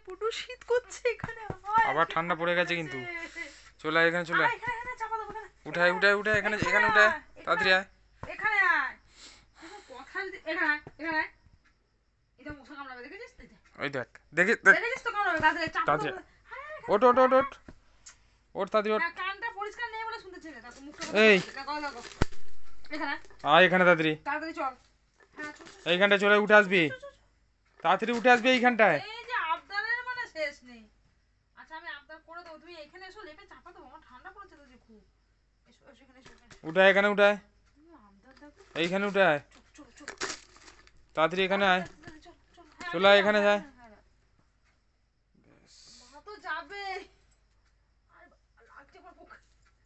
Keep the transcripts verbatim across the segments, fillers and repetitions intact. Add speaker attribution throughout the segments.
Speaker 1: পুটু শীত করছে এখানে,
Speaker 2: আবার ঠান্ডা পড়ে গেছে কিন্তু। চলে আয় এখানে, চলে আয়, উঠাই উঠাই উঠাই, এখানে এখানে উঠাই, তাড়াতাড়ি আয়।
Speaker 1: এখানে আয়, কথা এখানে আয়, এখানে আয়। এটা মশা কামড়াবে, দেখেছিস তো?
Speaker 2: ওই দেখ, দেখি
Speaker 1: দেখেছিস তো কামড়াবে, তাড়াতাড়ি চাপ
Speaker 2: তাড়াতাড়ি
Speaker 1: দাও।
Speaker 2: ওঠ ওঠ ওঠ ওঠ ওঠ তাড়াতাড়ি ওঠ।
Speaker 1: কানটা পরিষ্কার নেই বলে শুনতেছি না, তারপর মুখটা
Speaker 2: এই
Speaker 1: দেখো দেখো। এখানে
Speaker 2: আয়, এখানে তাড়াতাড়ি,
Speaker 1: তাড়াতাড়ি চল। হ্যাঁ চল।
Speaker 2: এইখানটায় চলে উঠে আসবি, তাড়াতাড়ি উঠে আসবি এইখানটায়।
Speaker 1: এই যে আবদারের মানে শেষ নেই। আচ্ছা আমি আবদার করে দেবো, তুমি এখানে এসো, লেপে চাপা দেবো, আমার ঠান্ডা পড়েছে তো যে খুব। এসো এসো এখানে এসো।
Speaker 2: উঠায় এখানে উঠায়,
Speaker 1: আবদার দেখো।
Speaker 2: এইখানে উঠায়,
Speaker 1: চল চল
Speaker 2: তাড়াতাড়ি এখানে আয়,
Speaker 1: চল চল। হ্যাঁ,
Speaker 2: চলে আয় এখানে যায়।
Speaker 1: মা তো যাবে। আরে লাগছে আমার বুক,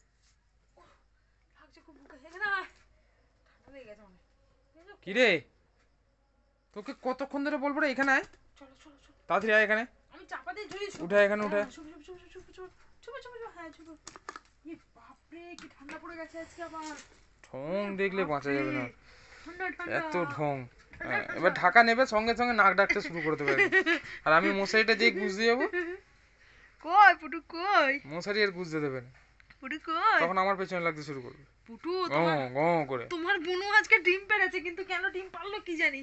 Speaker 1: লাগছে খুব বুকে। এখানে আয়, ঠান্ডা লেগে গেছে অনেক।
Speaker 2: কি রে, তোকে কতক্ষণ ধরে বলবো রে এখানে আয়,
Speaker 1: চলো চলো চলো
Speaker 2: তাড়াতাড়ি আয় এখানে।
Speaker 1: আমি চাপা দিয়ে ঝুলিয়ে
Speaker 2: উঠায় এখানে উঠায়।
Speaker 1: চুপ চুপ চুপ চুপ চুপ চুপ চুপ চুপ। হ্যাঁ চুপ। এই বাপ রে, কি ঠান্ডা পড়ে গেছে আজকে আবার।
Speaker 2: ঢং দেখলে বাঁচা যাবে না,
Speaker 1: ঠান্ডা ঠান্ডা
Speaker 2: এত ঢং। এবার ঢাকা নেবে, সঙ্গে সঙ্গে নাক ডাকতে শুরু করে দেবে, আর আমি মশারিটা যেই গুঁজতে যাবো,
Speaker 1: কই পুটু কই,
Speaker 2: মশারি আর গুঁজতে দেবে না,
Speaker 1: পুটু কই,
Speaker 2: তখন আমার পেছনে লাগতে শুরু করবে
Speaker 1: পুটু।
Speaker 2: গঁ
Speaker 1: তোমার
Speaker 2: গঁ করে।
Speaker 1: তোমার বুনু আজকে ডিম পেড়েছে, কিন্তু কেন ডিম পারলো কি জানি।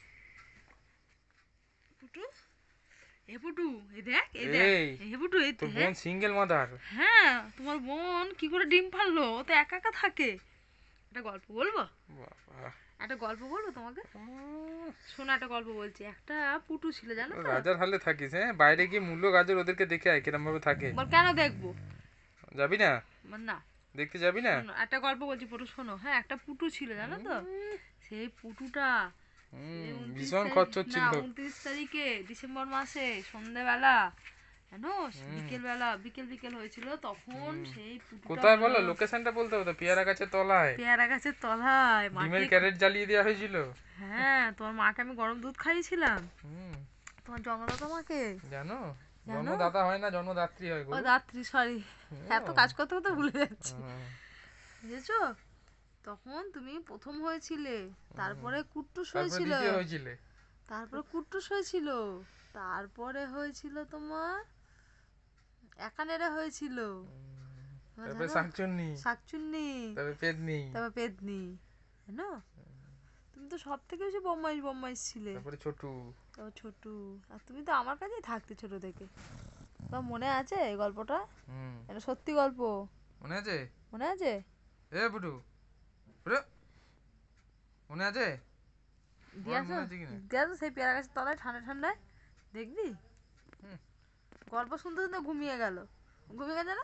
Speaker 1: পুটু, এ পুটু, এই দেখ, এই দেখ, এই পুটু, এই
Speaker 2: তোর বোন সিঙ্গেল মাদার।
Speaker 1: হ্যাঁ তোমার বোন কি করে ডিম পারলো, ও তো একা একা থাকে। একটা গল্প বলবো,
Speaker 2: বাবা
Speaker 1: একটা গল্প বলবো তোমাকে, শোনো একটা গল্প বলছি। একটা পুটু ছিল জানো তো।
Speaker 2: রাজার হালে থাকিস, হ্যাঁ? বাইরে গিয়ে মূল্য গাজর ওদেরকে দেখে আয় কিরম ভাবে থাকে।
Speaker 1: বল কেন দেখবো,
Speaker 2: যাবি না
Speaker 1: না
Speaker 2: দেখতে, যাবি না?
Speaker 1: শোনো, একটা গল্প বলছি পুটু শোনো। হ্যাঁ একটা পুটু ছিল জানো তো, সেই পুটুটা
Speaker 2: ভীষণ খচ্চর ছিল।
Speaker 1: উনত্রিশ তারিখে ডিসেম্বর মাসে সন্ধ্যেবেলা, জানো, বিকেল বেলা, বিকেল বিকেল হয়েছিল তখন। সেই পুটুটা
Speaker 2: কোথায় বলো, লোকেশনটা বলতে হবে তো। পেয়ারা গাছের তলায়,
Speaker 1: পেয়ারা গাছের তলায়
Speaker 2: ডিমের ক্যারেট জ্বালিয়ে দেওয়া হয়েছিল।
Speaker 1: হ্যাঁ তোমার মাকে আমি গরম দুধ খাইয়েছিলাম, তোমার জন্মদাতা মাকে।
Speaker 2: জানো, জন্মদাতা হয় না, জন্মদাত্রী হয় গো।
Speaker 1: ও দাত্রী, সরি, এত কাজ করতে করতে ভুলে যাচ্ছি। বুঝেছো, তখন তুমি প্রথম হয়েছিলে, তারপরে কুট্টুস হয়েছিল, তারপরে কুট্টুস হয়েছিল, তারপরে হয়েছিল তোমার একানেরা হয়েছিল,
Speaker 2: তারপরে শাকচুন্নি,
Speaker 1: শাকচুন্নি,
Speaker 2: তারপরে পেদনি,
Speaker 1: তারপরে পেদনি, জানো। তুমি তো সব থেকে বেশি বম্মাইশ বম্মাইশ ছিলে।
Speaker 2: তারপরে ছোটু,
Speaker 1: তারপর ছোটু। আর তুমি তো আমার কাছেই থাকতে ছোট থেকে। তোমার মনে আছে এই গল্পটা? হুম, এটা সত্যি গল্প।
Speaker 2: মনে আছে?
Speaker 1: মনে আছে? এ
Speaker 2: বুটু, বুটু, মনে আছে?
Speaker 1: দিয়াছো, দিয়াছো সেই পেয়ারা গাছের তলায় ঠান্ডা ঠান্ডায়, দেখবি? গল্প শুনতে শুনতে ঘুমিয়ে গেল, ঘুমিয়ে গেছে না?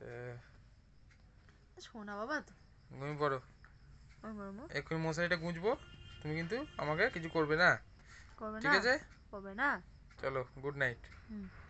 Speaker 1: শোনা বাবা তো,
Speaker 2: ঘুমিয়ে পড়ো, এক্ষুনি মশারিটা গুঁজবো, তুমি কিন্তু আমাকে কিছু করবে না, ঠিক আছে?
Speaker 1: করবে না।
Speaker 2: চলো, গুড নাইট।